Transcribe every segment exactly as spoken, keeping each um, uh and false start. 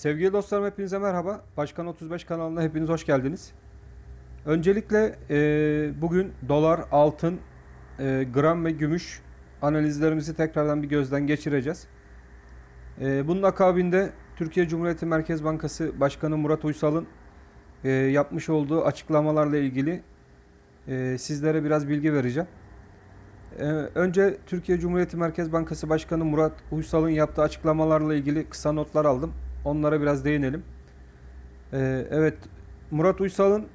Sevgili dostlarım, hepinize merhaba. Başkan otuz beş kanalına hepiniz hoş geldiniz. Öncelikle e, bugün dolar, altın, e, gram ve gümüş analizlerimizi tekrardan bir gözden geçireceğiz. E, bunun akabinde Türkiye Cumhuriyeti Merkez Bankası Başkanı Murat Uysal'ın e, yapmış olduğu açıklamalarla ilgili e, sizlere biraz bilgi vereceğim. E, önce Türkiye Cumhuriyeti Merkez Bankası Başkanı Murat Uysal'ın yaptığı açıklamalarla ilgili kısa notlar aldım. Onlara biraz değinelim. Ee, evet, Murat Uysal'ın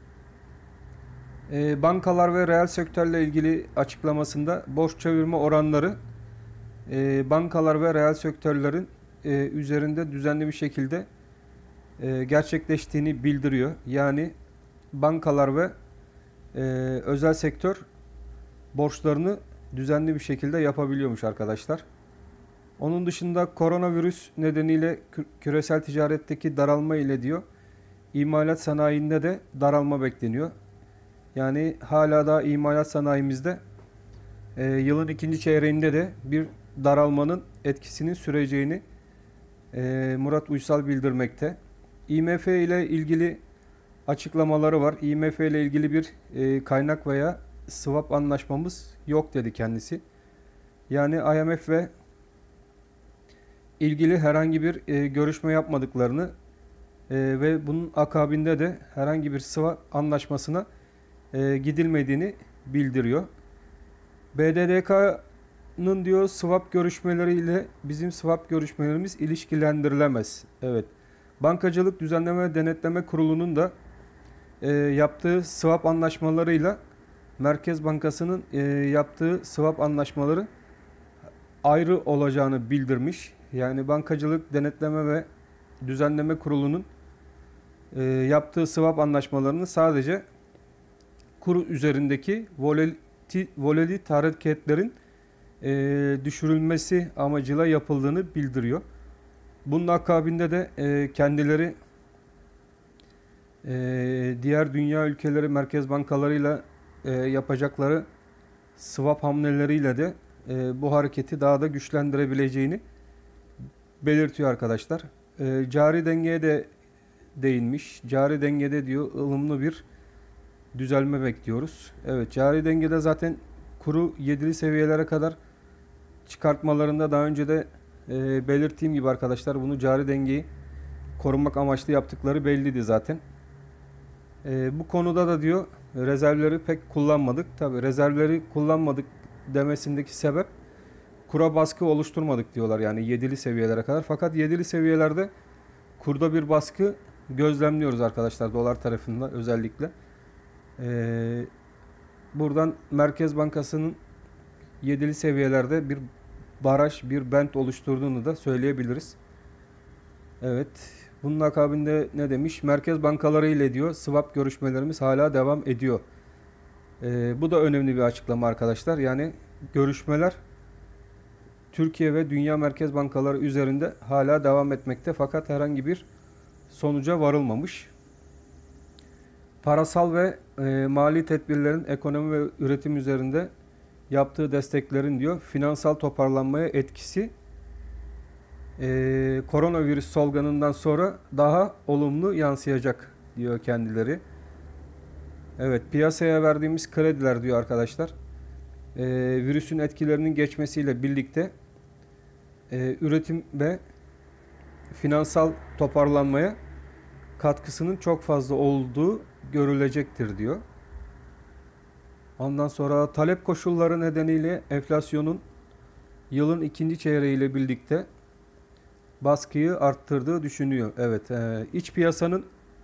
e, bankalar ve reel sektörle ilgili açıklamasında borç çevirme oranları e, bankalar ve reel sektörlerin e, üzerinde düzenli bir şekilde e, gerçekleştiğini bildiriyor. Yani bankalar ve e, özel sektör borçlarını düzenli bir şekilde yapabiliyormuş arkadaşlar. Onun dışında koronavirüs nedeniyle küresel ticaretteki daralma ile diyor, imalat sanayinde de daralma bekleniyor. Yani hala da imalat sanayimizde e, yılın ikinci çeyreğinde de bir daralmanın etkisinin süreceğini e, Murat Uysal bildirmekte. I M F ile ilgili açıklamaları var. I M F ile ilgili bir e, kaynak veya swap anlaşmamız yok dedi kendisi. Yani I M F ve ilgili herhangi bir e, görüşme yapmadıklarını e, ve bunun akabinde de herhangi bir swap anlaşmasına e, gidilmediğini bildiriyor. B D D K'nın diyor swap görüşmeleriyle bizim swap görüşmelerimiz ilişkilendirilemez. Evet. Bankacılık Düzenleme ve Denetleme Kurulu'nun da e, yaptığı swap anlaşmalarıyla Merkez Bankası'nın e, yaptığı swap anlaşmaları ayrı olacağını bildirmiş. Yani Bankacılık Denetleme ve Düzenleme Kurulu'nun e, yaptığı swap anlaşmalarını sadece kur üzerindeki volatilite hareketlerin e, düşürülmesi amacıyla yapıldığını bildiriyor. Bunun akabinde de e, kendileri e, diğer dünya ülkeleri merkez bankalarıyla e, yapacakları swap hamleleriyle de e, bu hareketi daha da güçlendirebileceğini belirtiyor arkadaşlar. E, cari dengeye de değinmiş. Cari dengede diyor ılımlı bir düzelme bekliyoruz. Evet, cari dengede zaten kuru yedili seviyelere kadar çıkartmalarında daha önce de e, belirttiğim gibi arkadaşlar, bunu cari dengeyi korumak amaçlı yaptıkları belliydi zaten. E, bu konuda da diyor rezervleri pek kullanmadık. Tabi rezervleri kullanmadık demesindeki sebep kura baskı oluşturmadık diyorlar, yani yedili seviyelere kadar. Fakat yedili seviyelerde kurda bir baskı gözlemliyoruz arkadaşlar, dolar tarafında özellikle. Ee, buradan Merkez Bankası'nın yedili seviyelerde bir baraj, bir bent oluşturduğunu da söyleyebiliriz. Evet. Bunun akabinde ne demiş? Merkez bankaları ile diyor swap görüşmelerimiz hala devam ediyor. Ee, bu da önemli bir açıklama arkadaşlar. Yani görüşmeler Türkiye ve dünya merkez bankaları üzerinde hala devam etmekte, fakat herhangi bir sonuca varılmamış. Parasal ve e, mali tedbirlerin ekonomi ve üretim üzerinde yaptığı desteklerin diyor finansal toparlanmaya etkisi e, koronavirüs salgınından sonra daha olumlu yansıyacak diyor kendileri. Evet, piyasaya verdiğimiz krediler diyor arkadaşlar, e, virüsün etkilerinin geçmesiyle birlikte e, üretim ve finansal toparlanmaya katkısının çok fazla olduğu görülecektir diyor. Ondan sonra talep koşulları nedeniyle enflasyonun yılın ikinci çeyreğiyle birlikte baskıyı arttırdığı düşünüyor. Evet, e, iç piyasanın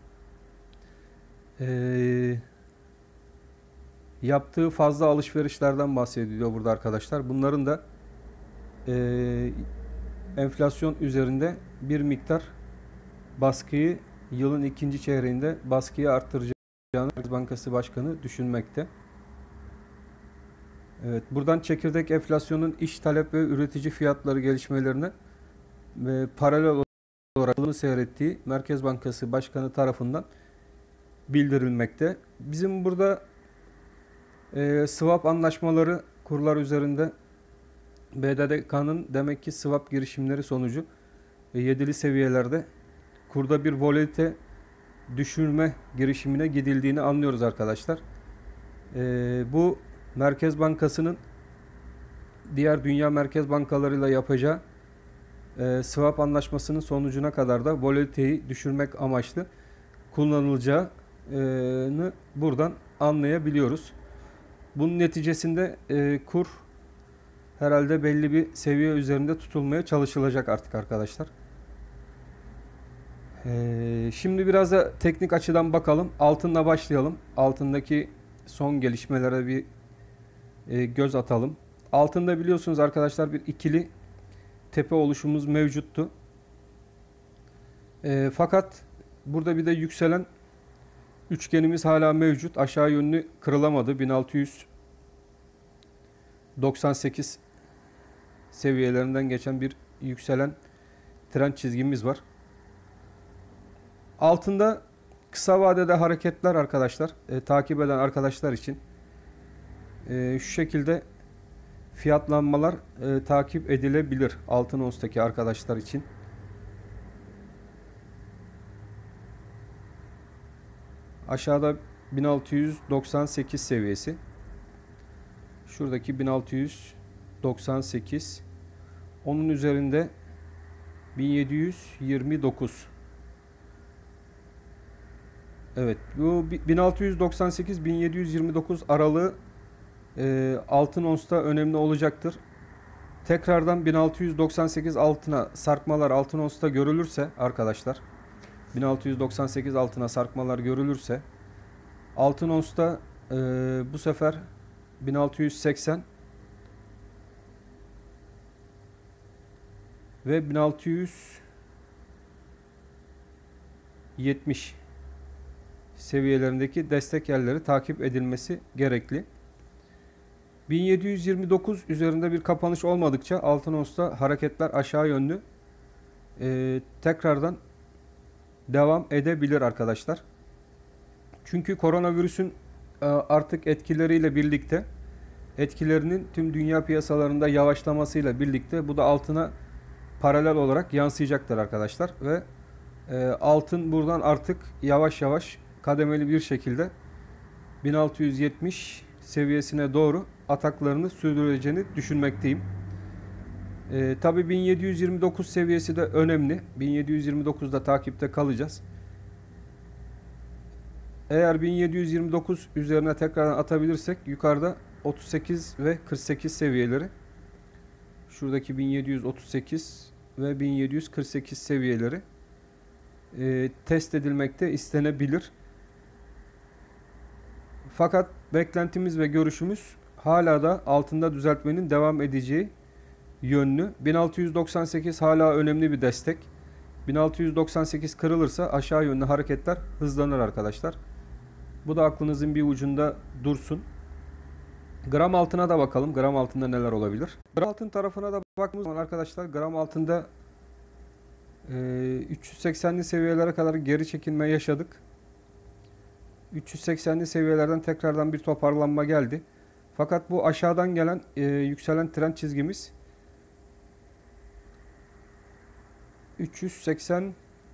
e, yaptığı fazla alışverişlerden bahsediliyor burada arkadaşlar. Bunların da e, enflasyon üzerinde bir miktar baskıyı yılın ikinci çeyreğinde baskıyı arttıracağını Merkez Bankası Başkanı düşünmekte. Evet, buradan çekirdek enflasyonun iş talep ve üretici fiyatları gelişmelerine ve paralel olarak yılını seyrettiği Merkez Bankası Başkanı tarafından bildirilmekte. Bizim burada e, swap anlaşmaları kurlar üzerinde B D D K'nın demek ki swap girişimleri sonucu yedili seviyelerde kurda bir volatilite düşürme girişimine gidildiğini anlıyoruz arkadaşlar. Ee, bu Merkez Bankası'nın diğer dünya merkez bankalarıyla yapacağı e, swap anlaşmasının sonucuna kadar da volatiliteyi düşürmek amaçlı kullanılacağını buradan anlayabiliyoruz. Bunun neticesinde e, kur herhalde belli bir seviye üzerinde tutulmaya çalışılacak artık arkadaşlar. E, şimdi biraz da teknik açıdan bakalım. Altınla başlayalım. Altındaki son gelişmelere bir e, göz atalım. Altında biliyorsunuz arkadaşlar bir ikili tepe oluşumumuz mevcuttu. E, fakat burada bir de yükselen üçgenimiz hala mevcut. Aşağı yönlü kırılamadı. bin altı yüz doksan sekiz seviyelerinden geçen bir yükselen trend çizgimiz var. Altında kısa vadede hareketler arkadaşlar. E, takip eden arkadaşlar için e, şu şekilde fiyatlanmalar e, takip edilebilir altın onstaki arkadaşlar için. Aşağıda bin altı yüz doksan sekiz seviyesi. Şuradaki bin altı yüz doksan sekiz. Onun üzerinde bin yedi yüz yirmi dokuz. Evet, bu bin altı yüz doksan sekiz bin yedi yüz yirmi dokuz aralığı e, altın onsta önemli olacaktır. Tekrardan bin altı yüz doksan sekiz altına sarkmalar altın onsta görülürse arkadaşlar, bin altı yüz doksan sekiz altına sarkmalar görülürse altın onsta e, bu sefer bin altı yüz seksen ve bin altı yüz yetmiş seviyelerindeki destek yerleri takip edilmesi gerekli. bin yedi yüz yirmi dokuz üzerinde bir kapanış olmadıkça altın onsta hareketler aşağı yönlü e, tekrardan devam edebilir arkadaşlar. Çünkü koronavirüsün e, artık etkileriyle birlikte etkilerinin tüm dünya piyasalarında yavaşlamasıyla birlikte bu da altına paralel olarak yansıyacaktır arkadaşlar ve e, altın buradan artık yavaş yavaş kademeli bir şekilde bin altı yüz yetmiş seviyesine doğru ataklarını sürdüreceğini düşünmekteyim. E, Tabi bin yedi yüz yirmi dokuz seviyesi de önemli. bin yedi yüz yirmi dokuzda takipte kalacağız. Eğer bin yedi yüz yirmi dokuz üzerine tekrardan atabilirsek yukarıda otuz sekiz ve kırk sekiz seviyeleri, şuradaki bin yedi yüz otuz sekiz ve bin yedi yüz kırk sekiz seviyeleri e, test edilmekte istenebilir. Fakat beklentimiz ve görüşümüz hala da altında düzeltmenin devam edeceği yönlü. bin altı yüz doksan sekiz hala önemli bir destek. bin altı yüz doksan sekiz kırılırsa aşağı yönlü hareketler hızlanır arkadaşlar. Bu da aklınızın bir ucunda dursun. Gram altına da bakalım. Gram altında neler olabilir? Gram altın tarafına da baktığımız zaman arkadaşlar gram altında e, üç yüz seksenli seviyelere kadar geri çekilme yaşadık. üç yüz seksenli seviyelerden tekrardan bir toparlanma geldi. Fakat bu aşağıdan gelen e, yükselen trend çizgimiz üç yüz seksen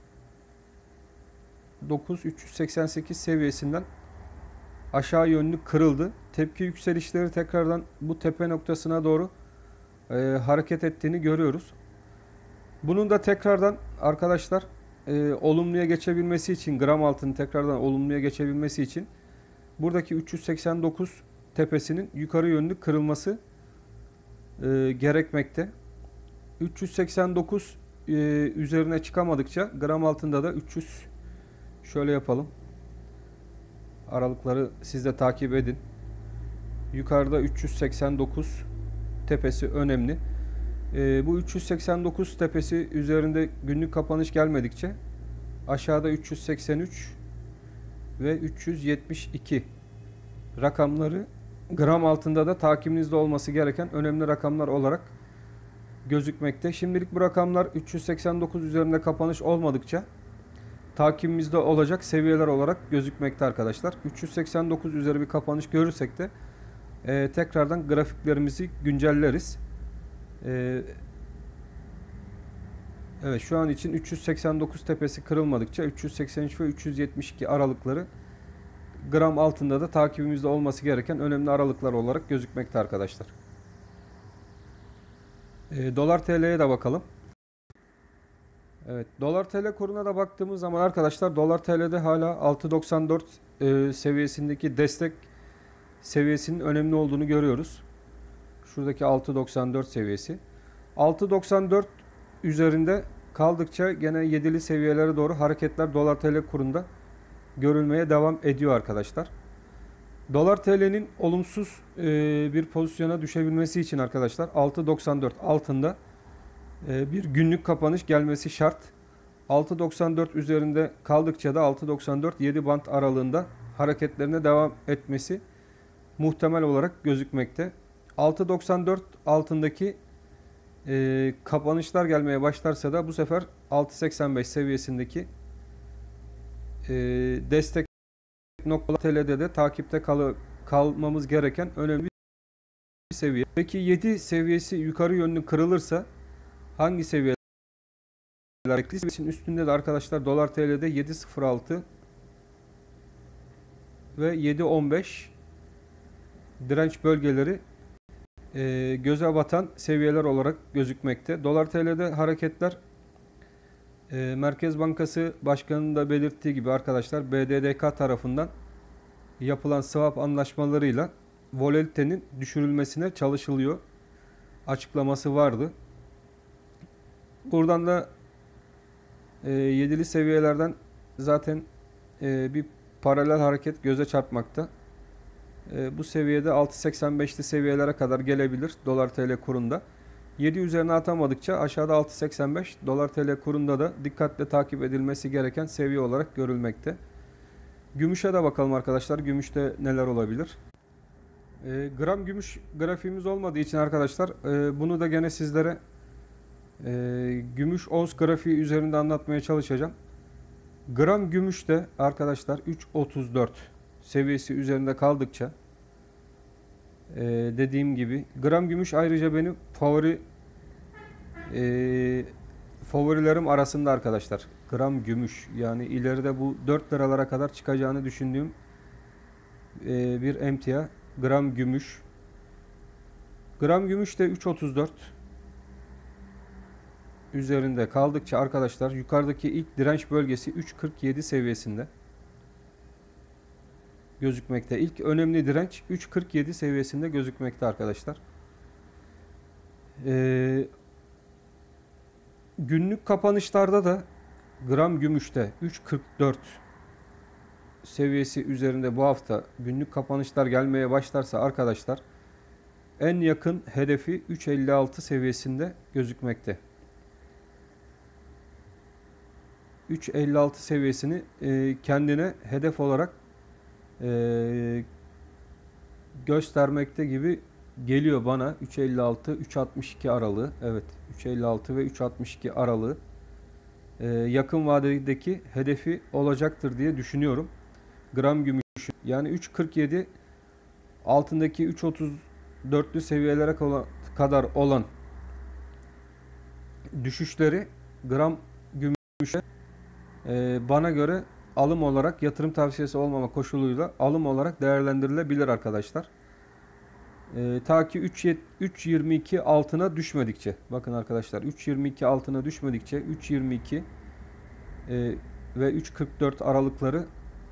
dokuz üç yüz seksen sekiz seviyesinden aşağı yönlü kırıldı. Tepki yükselişleri tekrardan bu tepe noktasına doğru e, hareket ettiğini görüyoruz. Bunun da tekrardan arkadaşlar e, olumluya geçebilmesi için, gram altının tekrardan olumluya geçebilmesi için buradaki üç yüz seksen dokuz tepesinin yukarı yönlü kırılması e, gerekmekte. üç yüz seksen dokuz e, üzerine çıkamadıkça gram altında da üç yüz, şöyle yapalım. Aralıkları siz de takip edin. Yukarıda üç yüz seksen dokuz tepesi önemli. E, bu üç yüz seksen dokuz tepesi üzerinde günlük kapanış gelmedikçe aşağıda üç yüz seksen üç ve üç yüz yetmiş iki rakamları gram altında da takibinizde olması gereken önemli rakamlar olarak gözükmekte. Şimdilik bu rakamlar üç yüz seksen dokuz üzerinde kapanış olmadıkça takibimizde olacak seviyeler olarak gözükmekte arkadaşlar. üç yüz seksen dokuz üzeri bir kapanış görürsek de e, tekrardan grafiklerimizi güncelleriz. E, Evet, şu an için üç yüz seksen dokuz tepesi kırılmadıkça üç yüz seksen üç ve üç yüz yetmiş iki aralıkları gram altında da takibimizde olması gereken önemli aralıklar olarak gözükmekte arkadaşlar. E, dolar T L'ye de bakalım. Evet, dolar T L kuruna da baktığımız zaman arkadaşlar dolar T L'de hala altı doksan dört e, seviyesindeki destek seviyesinin önemli olduğunu görüyoruz. Şuradaki altı doksan dört seviyesi. altı doksan dört üzerinde kaldıkça gene yedili seviyelere doğru hareketler dolar T L kurunda görülmeye devam ediyor arkadaşlar. Dolar T L'nin olumsuz e, bir pozisyona düşebilmesi için arkadaşlar altı doksan dört altında e, bir günlük kapanış gelmesi şart. altı doksan dört üzerinde kaldıkça da altı doksan dört yedi band aralığında hareketlerine devam etmesi muhtemel olarak gözükmekte. altı doksan dört altındaki e, kapanışlar gelmeye başlarsa da bu sefer altı seksen beş seviyesindeki e, destek noktalar T L'de de takipte kal kalmamız gereken önemli bir seviye. Peki yedi seviyesi yukarı yönlü kırılırsa hangi seviyeler bekliyoruz? Üstünde de arkadaşlar dolar T L'de yedi sıfır altı ve yedi on beş direnç bölgeleri e, göze batan seviyeler olarak gözükmekte. Dolar T L'de hareketler e, Merkez Bankası Başkanı'nın da belirttiği gibi arkadaşlar B D D K tarafından yapılan swap anlaşmalarıyla volatilitenin düşürülmesine çalışılıyor açıklaması vardı. Buradan da e, yedili seviyelerden zaten e, bir paralel hareket göze çarpmakta. E, bu seviyede altı seksen beşli seviyelere kadar gelebilir dolar T L kurunda. yedi üzerine atamadıkça aşağıda altı seksen beş dolar T L kurunda da dikkatle takip edilmesi gereken seviye olarak görülmekte. Gümüşe de bakalım arkadaşlar. Gümüşte neler olabilir? E, gram gümüş grafiğimiz olmadığı için arkadaşlar e, bunu da gene sizlere e, gümüş ons grafiği üzerinde anlatmaya çalışacağım. Gram gümüşte arkadaşlar üç otuz dört seviyesi üzerinde kaldıkça e, dediğim gibi gram gümüş ayrıca benim favori e, favorilerim arasında arkadaşlar. Gram gümüş yani ileride bu dört liralara kadar çıkacağını düşündüğüm e, bir emtia gram gümüş. Gram gümüş de üç otuz dört üzerinde kaldıkça arkadaşlar yukarıdaki ilk direnç bölgesi üç kırk yedi seviyesinde gözükmekte. İlk önemli direnç üç kırk yedi seviyesinde gözükmekte arkadaşlar. Ee, günlük kapanışlarda da gram gümüşte üç kırk dört seviyesi üzerinde bu hafta günlük kapanışlar gelmeye başlarsa arkadaşlar en yakın hedefi üç elli altı seviyesinde gözükmekte. üç elli altı seviyesini e, kendine hedef olarak e, göstermekte gibi geliyor bana. üç elli altı üç altmış iki aralığı. Evet, üç elli altı ve üç altmış iki aralığı e, yakın vadedeki hedefi olacaktır diye düşünüyorum. Gram gümüş yani üç kırk yedi altındaki üç otuz dörtlü seviyelere kadar olan düşüşleri gram gümüşe e, bana göre alım olarak yatırım tavsiyesi olmama koşuluyla alım olarak değerlendirilebilir arkadaşlar. E, ta ki üç yirmi iki altına düşmedikçe bakın arkadaşlar üç yirmi iki altına düşmedikçe üç yirmi iki e, ve üç kırk dört aralıkları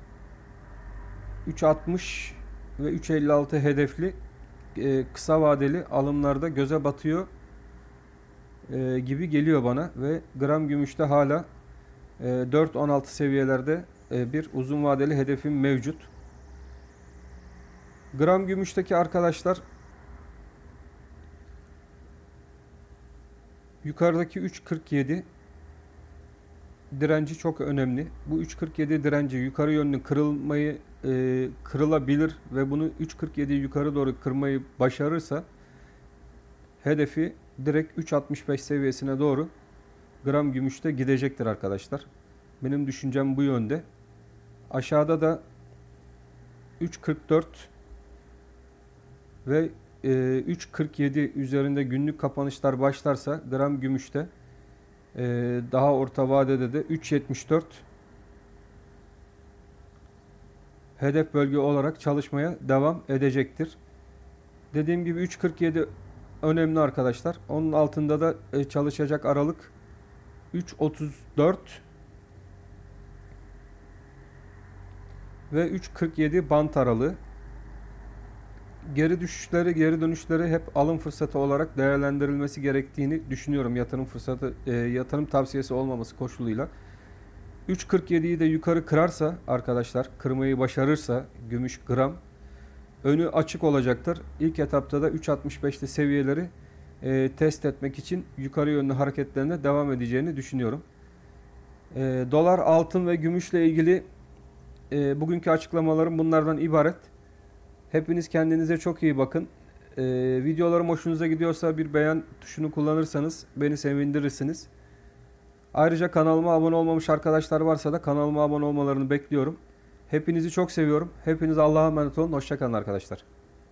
üç altmış ve üç elli altı hedefli e, kısa vadeli alımlarda göze batıyor e, gibi geliyor bana ve gram gümüşte hala e, dört on altı seviyelerde e, bir uzun vadeli hedefim mevcut. Gram gümüşteki arkadaşlar yukarıdaki üç kırk yedi direnci çok önemli. Bu üç kırk yedi direnci yukarı yönlü kırılmayı e, kırılabilir ve bunu üç kırk yedi yukarı doğru kırmayı başarırsa hedefi direkt üç altmış beş seviyesine doğru gram gümüşte gidecektir arkadaşlar. Benim düşüncem bu yönde. Aşağıda da üç kırk dört ve e, üç kırk yedi üzerinde günlük kapanışlar başlarsa gram gümüşte e, daha orta vadede de üç yetmiş dört hedef bölge olarak çalışmaya devam edecektir. Dediğim gibi üç kırk yedi önemli arkadaşlar. Onun altında da e, çalışacak aralık üç otuz dört ve üç kırk yedi bant aralığı. Geri düşüşleri, geri dönüşleri hep alım fırsatı olarak değerlendirilmesi gerektiğini düşünüyorum. Yatırım fırsatı, e, yatırım tavsiyesi olmaması koşuluyla. üç kırk yediyi de yukarı kırarsa arkadaşlar, kırmayı başarırsa gümüş gram önü açık olacaktır. İlk etapta da üç altmış beşli seviyeleri e, test etmek için yukarı yönlü hareketlerine devam edeceğini düşünüyorum. E, dolar, altın ve gümüşle ilgili e, bugünkü açıklamalarım bunlardan ibaret. Hepiniz kendinize çok iyi bakın. Ee, videolarım hoşunuza gidiyorsa bir beğen tuşunu kullanırsanız beni sevindirirsiniz. Ayrıca kanalıma abone olmamış arkadaşlar varsa da kanalıma abone olmalarını bekliyorum. Hepinizi çok seviyorum. Hepiniz Allah'a emanet olun. Hoşça kalın arkadaşlar.